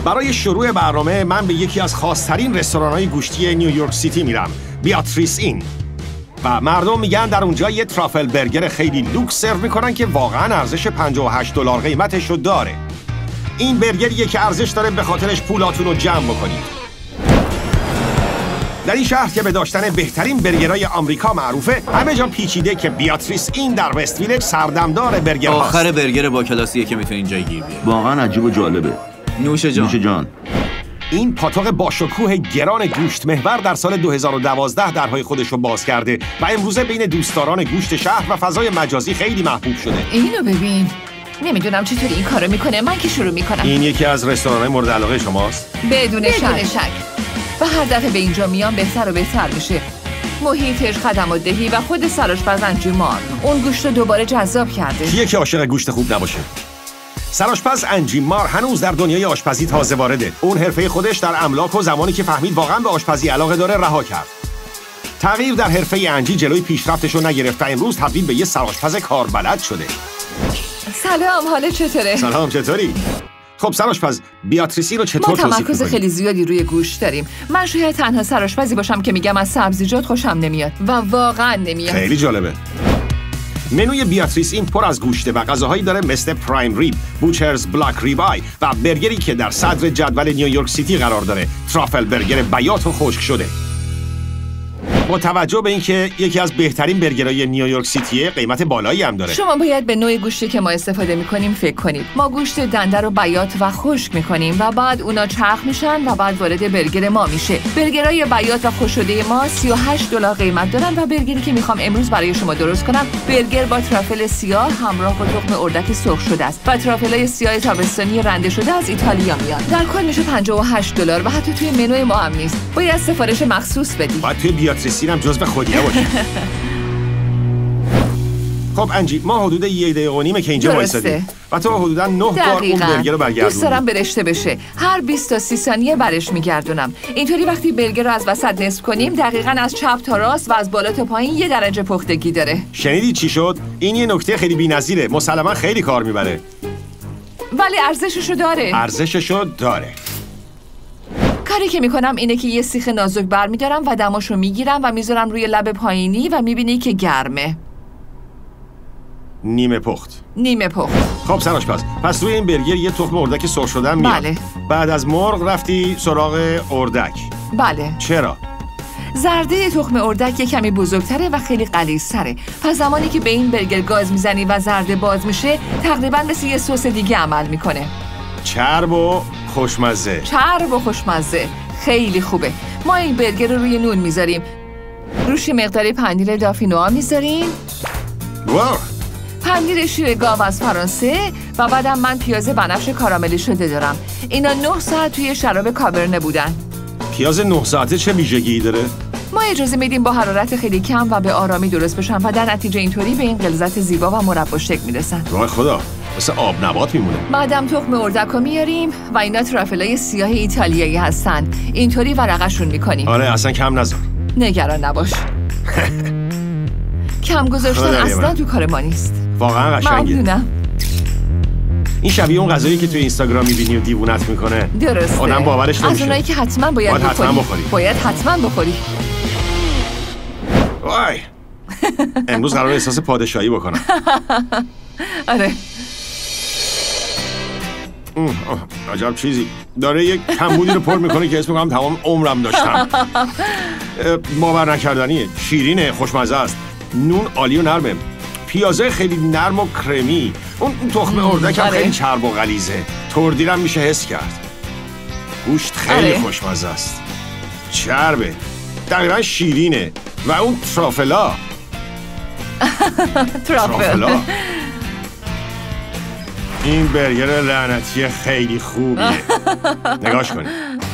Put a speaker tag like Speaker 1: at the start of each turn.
Speaker 1: برای شروع برنامه من به یکی از خاص‌ترین رستوران‌های گوشتی نیویورک سیتی میرم، بیاتریس این. و مردم میگن در اونجا یه ترافل برگر خیلی لوکس سرو میکنن که واقعا ارزش $58 قیمتش رو داره. این برگریه که ارزش داره به خاطرش پولاتون رو جمع بکنید. در این شهر که به داشتن بهترین برگرای آمریکا معروفه، همه جا پیچیده که بیاتریس این در وست ویلج سردمدار برگر هاست.
Speaker 2: آخر برگر با کلاسیه که میتونی اینجا گیر بیاری.
Speaker 3: واقعا عجیب و جالبه.
Speaker 2: نوش جان.
Speaker 1: این پاتوق با شکوه گران گوشت محور در سال 2012 درهای خودش رو باز کرده و امروزه بین دوستداران گوشت شهر و فضای مجازی خیلی محبوب شده.
Speaker 4: اینو ببین. نمیدونم چطوری این کارو میکنه. من که شروع میکنم.
Speaker 1: این یکی از رستوران‌های مورد علاقه شماست؟
Speaker 4: بدون شک. و هر دفعه به اینجا میام بهتر و بهتر میشه. محیطش، خدمات دهی و خود سرآشپز انجیمار اون گوشت رو دوباره جذاب کرده.
Speaker 1: کیه که عاشق گوشت خوب نباشه؟ سرآشپز انجیمار هنوز در دنیای آشپزی تازه وارده. اون حرفه خودش در املاک و زمانی که فهمید واقعا به آشپزی علاقه داره رها کرد. تغییر در حرفه انجی جلوی پیشرفتش رو نگرفت و امروز تبدیل به یه سرآشپز کاربلد شده.
Speaker 4: سلام، حالت چطوره؟
Speaker 1: سلام، چطوری؟ خب سرآشپز، بیاتریسی رو چطور توصیف می‌کنی؟
Speaker 4: ما تمرکز خیلی زیادی روی گوشت داریم. من شاید تنها سرآشپزی باشم که میگم از سبزیجات خوشم نمیاد و واقعا نمیاد.
Speaker 1: خیلی جالبه. منوی بیاتریس این پر از گوشته و غذاهایی داره مثل پرایم ریب، بوچرز بلاک ریبای و برگری که در صدر جدول نیویورک سیتی قرار داره، ترافل برگر بیات و خشک شده. با توجه به اینکه یکی از بهترین برگرهای نیویورک سیتیه، قیمت بالایی هم داره.
Speaker 4: شما باید به نوع گوشتی که ما استفاده می‌کنیم فکر کنید. ما گوشت دنده رو بیات و خشک می‌کنیم و بعد اونا چرخ میشن و بعد وارد برگر ما میشه. برگرهای بیات و خشک شده ما $38 قیمت دارن و برگری که می‌خوام امروز برای شما درست کنم، برگر با ترافل سیاه همراه با تخم اردک سرخ شده است و ترافل‌های سیاه تابستانی رنده شده از ایتالیا میاد. در کل میشه $58 و حتی توی منوی ما هم نیست. باید سفارش مخصوص بدی.
Speaker 1: باید توی بیاتریس هم جزو خودیه باشه. خب انجی، ما حدود 1 دقیقه و نیمه که اینجا وایسادیم و تو حدودا 9 بار اون برگر رو برگردوندی.
Speaker 4: دوست دارم برشته بشه. هر 20 تا 30 ثانیه برش میگردونم. اینطوری وقتی برگر رو از وسط نصف کنیم دقیقاً از چپ تا راست و از بالا تا پایین 1 درجه پختگی داره.
Speaker 1: شنیدی چی شد؟ این یه نکته خیلی بی‌نظیره. مسلماً خیلی کار میبره.
Speaker 4: ولی ارزششو داره.
Speaker 1: ارزششو داره.
Speaker 4: کاری که میکنم اینه که یه سیخ نازک برمیدارم و دماشو میگیرم و میذارم روی لب پایینی و میبینی که گرمه.
Speaker 1: نیمه پخت. خب سرآشپز، پس روی این برگر یه تخم اردک سرخ شده میاد.
Speaker 4: بله.
Speaker 1: بعد از مرغ رفتی سراغ اردک.
Speaker 4: بله.
Speaker 1: چرا؟
Speaker 4: زرده تخم اردک یه کمی بزرگتره و خیلی غلیظ‌تره. پس زمانی که به این برگر گاز میزنی و زرده باز میشه، تقریباً مثل یه سس دیگه عمل میکنه.
Speaker 1: چرب و خوشمزه.
Speaker 4: خیلی خوبه. ما این برگر رو روی نون میذاریم. روش مقداری پنیر دافینوآ میذاریم.
Speaker 1: واو.
Speaker 4: پنیر شیر گاو از فرانسه و بعدم من پیاز بنفش کاراملی شده دارم. اینا 9 ساعت توی شراب کابرنه بودن.
Speaker 1: پیاز 9 ساعته چه ویژگی داره؟
Speaker 4: ما اجازه میدیم با حرارت خیلی کم و به آرامی درست بشن و در نتیجه اینطوری به این غلظت زیبا و مربا شکل میرسن.
Speaker 1: وای خدا، مثل آب نبات میمونه.
Speaker 4: بعدم تخم اردک رو میاریم و اینا ترافلای سیاه ایتالیایی هستن. اینطوری ورقشون میکنیم.
Speaker 1: آره اصلا کم نذار.
Speaker 4: نگران نباش. کم گذاشتن اصلا تو کار ما نیست.
Speaker 1: واقعا قشنگه.
Speaker 4: ممنونم.
Speaker 1: این شبیه اون غذایی که تو اینستاگرام میبینی و دیوونت میکنه.
Speaker 4: درسته.
Speaker 1: آدم باورش نمیشه.
Speaker 4: از اونایی که حتما باید حتما بخوری.
Speaker 1: وای. امروز قراره احساس پادشاهی بکنم.
Speaker 4: آره.
Speaker 1: عجب چیزی داره، یک کمبودی رو پر میکنه که اسم میکنم تمام عمرم داشتم. باور نکردنیه. شیرینه، خوشمزه است، نون عالی و نرمه، پیازه خیلی نرم و کرمی، اون تخم اردک هم خیلی چرب و غلیظه، تردیرم میشه حس کرد. گوشت خیلی خوشمزه است، چربه، دقیقا شیرینه و اون ترافلا. این برگر لعنتی خیلی خوبیه. نگاش کنید.